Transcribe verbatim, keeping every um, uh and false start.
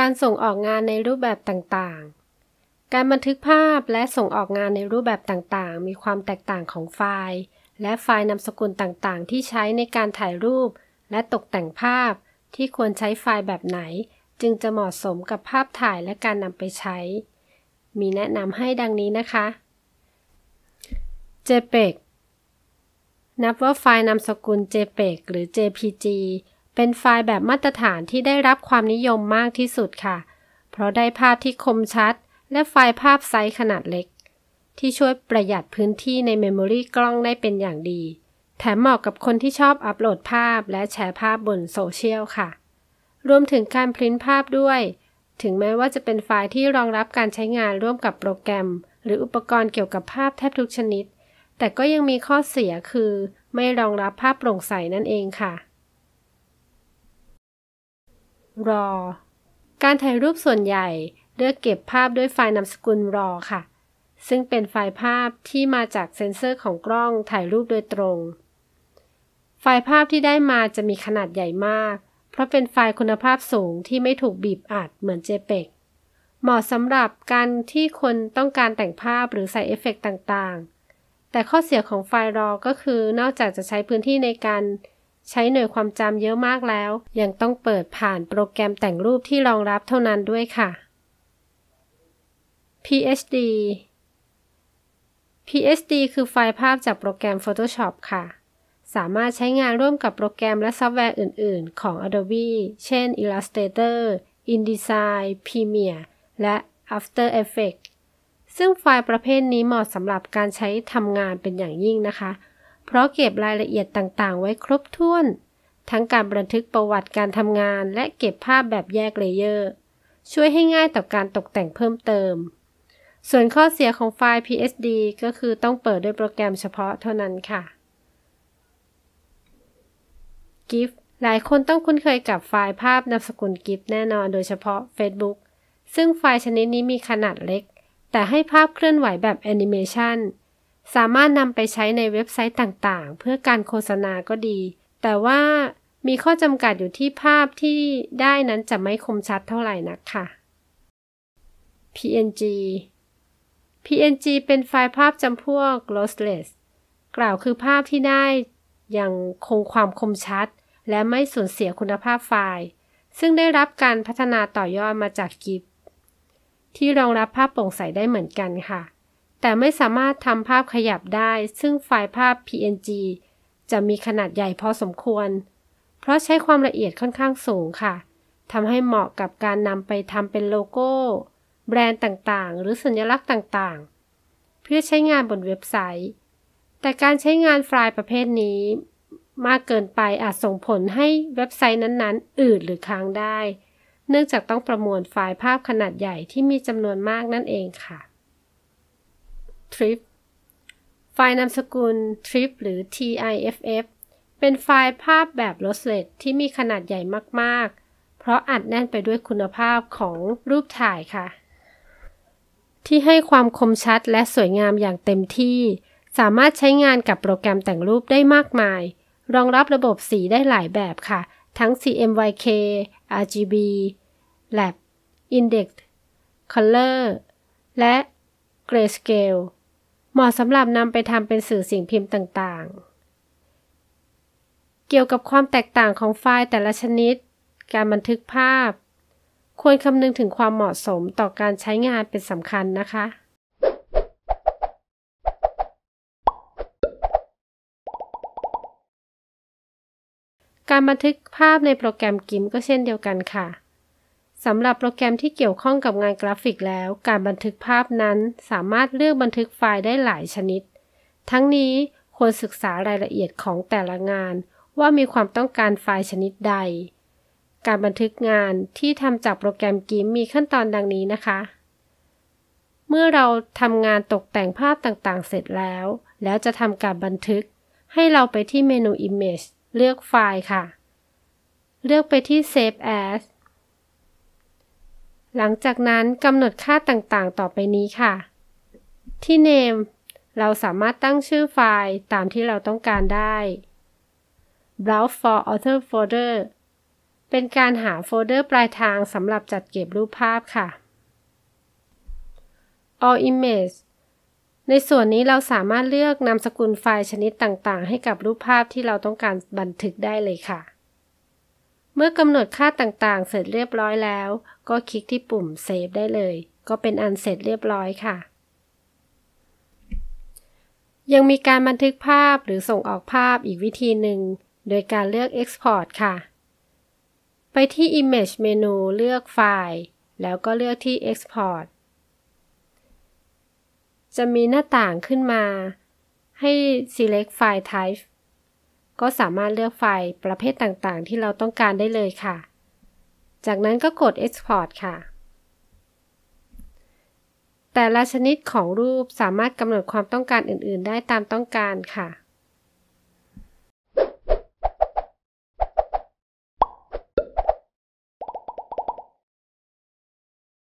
การส่งออกงานในรูปแบบต่างๆการบันทึกภาพและส่งออกงานในรูปแบบต่างๆมีความแตกต่างของไฟล์และไฟล์นามสกุลต่างๆที่ใช้ในการถ่ายรูปและตกแต่งภาพที่ควรใช้ไฟล์แบบไหนจึงจะเหมาะสมกับภาพถ่ายและการนำไปใช้มีแนะนำให้ดังนี้นะคะ เจเพก นับว่าไฟล์นามสกุล เจเพก หรือ เจ พี จี เป็นไฟล์แบบมาตรฐานที่ได้รับความนิยมมากที่สุดค่ะเพราะได้ภาพที่คมชัดและไฟล์ภาพไซส์ขนาดเล็กที่ช่วยประหยัดพื้นที่ในเมมโมรีกล้องได้เป็นอย่างดีแถมเหมาะกับคนที่ชอบอัปโหลดภาพและแชร์ภาพบนโซเชียลค่ะรวมถึงการพริ้นภาพด้วยถึงแม้ว่าจะเป็นไฟล์ที่รองรับการใช้งานร่วมกับโปรแกรมหรืออุปกรณ์เกี่ยวกับภาพแทบทุกชนิดแต่ก็ยังมีข้อเสียคือไม่รองรับภาพโปร่งใสนั่นเองค่ะ รอ การถ่ายรูปส่วนใหญ่เลือกเก็บภาพด้วยไฟล์นามสกุล รอ ค่ะซึ่งเป็นไฟล์ภาพที่มาจากเซ็นเซอร์ของกล้องถ่ายรูปโดยตรงไฟล์ภาพที่ได้มาจะมีขนาดใหญ่มากเพราะเป็นไฟล์คุณภาพสูงที่ไม่ถูกบีบอัดเหมือน เจเพก เหมาะสำหรับการที่คนต้องการแต่งภาพหรือใส่เอฟเฟกต์ต่างๆแต่ข้อเสียของไฟล์ รอ ก็คือนอกจากจะใช้พื้นที่ในการใช้หน่วยความจำเยอะมากแล้วยังต้องเปิดผ่านโปรแกรมแต่งรูปที่รองรับเท่านั้นด้วยค่ะ พี เอช ดี พี เอช ดี คือไฟล์ภาพจากโปรแกรม Photoshop ค่ะสามารถใช้งานร่วมกับโปรแกรมและซอฟต์แวร์อื่นๆของ Adobe เช่น Illustrator, InDesign, Premiere และ After Effects ซึ่งไฟล์ประเภทนี้เหมาะสำหรับการใช้ทำงานเป็นอย่างยิ่งนะคะเพราะเก็บรายละเอียดต่างๆไว้ครบถ้วนทั้งการบันทึกประวัติการทำงานและเก็บภาพแบบแยกเลเยอร์ช่วยให้ง่ายต่อการตกแต่งเพิ่มเติมส่วนข้อเสียของไฟล์ พี เอช ดี ก็คือต้องเปิดด้วยโปรแกรมเฉพาะเท่านั้นค่ะ จี ไอ เอฟ หลายคนต้องคุ้นเคยกับไฟล์ภาพนามสกุล จี ไอ เอฟ แน่นอนโดยเฉพาะ Facebook ซึ่งไฟล์ชนิดนี้มีขนาดเล็กแต่ให้ภาพเคลื่อนไหวแบบแอนิเมชันสามารถนำไปใช้ในเว็บไซต์ต่างๆเพื่อการโฆษณาก็ดีแต่ว่ามีข้อจำกัดอยู่ที่ภาพที่ได้นั้นจะไม่คมชัดเท่าไหร่นักค่ะ พี เอ็น จี พี เอ็น จี เป็นไฟล์ภาพจำพวก lossless กล่าวคือภาพที่ได้ยังคงความคมชัดและไม่สูญเสียคุณภาพไฟล์ซึ่งได้รับการพัฒนาต่อยอดมาจาก จี ไอ เอฟ ที่รองรับภาพโปร่งใสได้เหมือนกันค่ะแต่ไม่สามารถทำภาพขยับได้ซึ่งไฟล์ภาพ พี เอ็น จี จะมีขนาดใหญ่พอสมควรเพราะใช้ความละเอียดค่อนข้างสูงค่ะทำให้เหมาะกับการนำไปทำเป็นโลโก้แบรนด์ต่างๆหรือสัญลักษณ์ต่างๆเพื่อใช้งานบนเว็บไซต์แต่การใช้งานไฟล์ประเภทนี้มากเกินไปอาจส่งผลให้เว็บไซต์นั้นๆอืดหรือค้างได้เนื่องจากต้องประมวลไฟล์ภาพขนาดใหญ่ที่มีจำนวนมากนั่นเองค่ะ ทริฟ ไฟล์นามสกุล ทริฟ หรือ ที ไอ เอฟ เอฟ เป็นไฟล์ภาพแบบ lossless ที่มีขนาดใหญ่มากๆเพราะอัดแน่นไปด้วยคุณภาพของรูปถ่ายค่ะที่ให้ความคมชัดและสวยงามอย่างเต็มที่สามารถใช้งานกับโปรแกรมแต่งรูปได้มากมายรองรับระบบสีได้หลายแบบค่ะทั้ง ซี เอ็ม วาย เค อาร์ จี บี Lab Index Color และ Grayscale เหมาะสำหรับนำไปทำเป็นสื่อสิ่งพิมพ์ต่างๆเกี่ยวกับความแตกต่างของไฟล์แต่ละชนิดการบันทึกภาพควรคำนึงถึงความเหมาะสมต่อการใช้งานเป็นสำคัญนะคะการบันทึกภาพในโปรแกรม จี ไอ เอ็ม ก็เช่นเดียวกันค่ะสำหรับโปรแกรมที่เกี่ยวข้องกับงานกราฟิกแล้วการบันทึกภาพนั้นสามารถเลือกบันทึกไฟล์ได้หลายชนิดทั้งนี้ควรศึกษารายละเอียดของแต่ละงานว่ามีความต้องการไฟล์ชนิดใดการบันทึกงานที่ทำจากโปรแกรม จี ไอ เอ็ม มีขั้นตอนดังนี้นะคะเมื่อเราทำงานตกแต่งภาพต่างๆเสร็จแล้วแล้วจะทำการบันทึกให้เราไปที่เมนู Image เลือกไฟล์ค่ะเลือกไปที่ Save As หลังจากนั้นกำหนดค่าต่างๆต่อไปนี้ค่ะที่ Name เราสามารถตั้งชื่อไฟล์ตามที่เราต้องการได้ Browse for Author Folder เป็นการหาโฟลเดอร์ปลายทางสำหรับจัดเก็บรูปภาพค่ะ All Image ในส่วนนี้เราสามารถเลือกนามสกุลไฟล์ชนิดต่างๆให้กับรูปภาพที่เราต้องการบันทึกได้เลยค่ะเมื่อกำหนดค่าต่างๆเสร็จเรียบร้อยแล้วก็คลิกที่ปุ่ม Save ได้เลยก็เป็นอันเสร็จเรียบร้อยค่ะยังมีการบันทึกภาพหรือส่งออกภาพอีกวิธีหนึ่งโดยการเลือก Export ค่ะไปที่ Image เมนูเลือกไฟล์แล้วก็เลือกที่ Export จะมีหน้าต่างขึ้นมาให้ Select File Type ก็สามารถเลือกไฟล์ประเภทต่างๆที่เราต้องการได้เลยค่ะจากนั้นก็กด Export ค่ะแต่ละชนิดของรูปสามารถกำหนดความต้องการอื่นๆได้ตามต้องการค่ะ